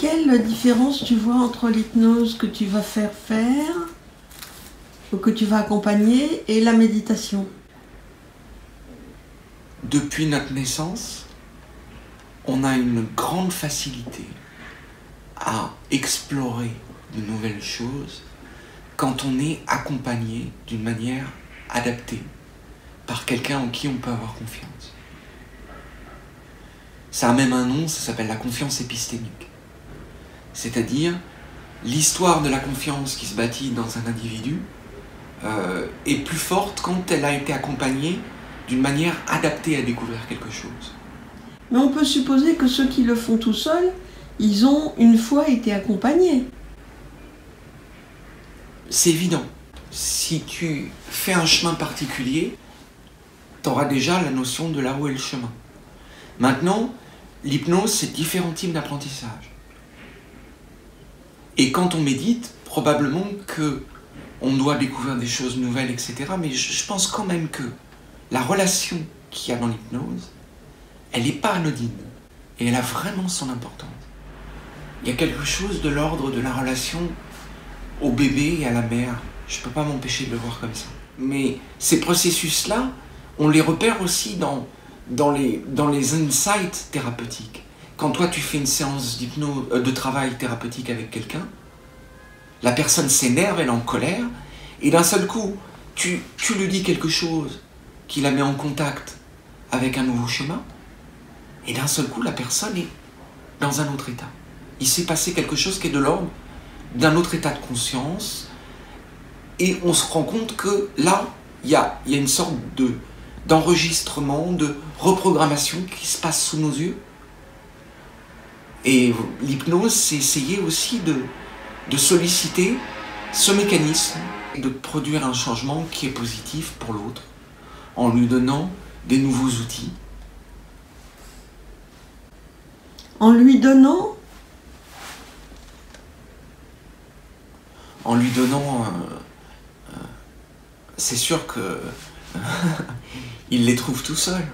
quelle différence tu vois entre l'hypnose que tu vas faire ou que tu vas accompagner et la méditation? Depuis notre naissance, on a une grande facilité à explorer de nouvelles choses quand on est accompagné d'une manière adaptée par quelqu'un en qui on peut avoir confiance. Ça a même un nom, ça s'appelle la confiance épistémique. C'est-à-dire l'histoire de la confiance qui se bâtit dans un individu est plus forte quand elle a été accompagnée d'une manière adaptée à découvrir quelque chose. Mais on peut supposer que ceux qui le font tout seuls, ils ont une fois été accompagnés. C'est évident. Si tu fais un chemin particulier, tu auras déjà la notion de là où est le chemin. Maintenant, l'hypnose, c'est différents types d'apprentissage. Et quand on médite, probablement qu'on doit découvrir des choses nouvelles, etc. Mais je pense quand même que la relation qu'il y a dans l'hypnose, elle n'est pas anodine. Et elle a vraiment son importance. Il y a quelque chose de l'ordre de la relation au bébé et à la mère. Je ne peux pas m'empêcher de le voir comme ça. Mais ces processus-là, on les repère aussi dans les insights thérapeutiques. Quand toi, tu fais une séance de travail thérapeutique avec quelqu'un, la personne s'énerve, elle est en colère, et d'un seul coup, tu lui dis quelque chose qui la met en contact avec un nouveau schéma, et d'un seul coup, la personne est dans un autre état. Il s'est passé quelque chose qui est de l'ordre d'un autre état de conscience, et on se rend compte que là, il y a une sorte d'enregistrement, de reprogrammation qui se passe sous nos yeux. Et l'hypnose, c'est essayer aussi de solliciter ce mécanisme et de produire un changement qui est positif pour l'autre, en lui donnant des nouveaux outils. En lui donnant c'est sûr que il les trouve tout seul.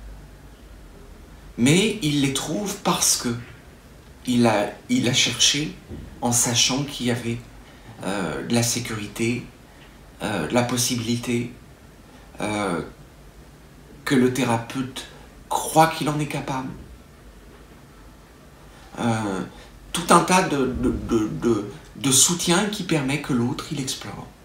Mais il les trouve parce que il a cherché en sachant qu'il y avait de la sécurité, de la possibilité que le thérapeute croit qu'il en est capable. Tout un tas de soutien qui permet que l'autre, il explore.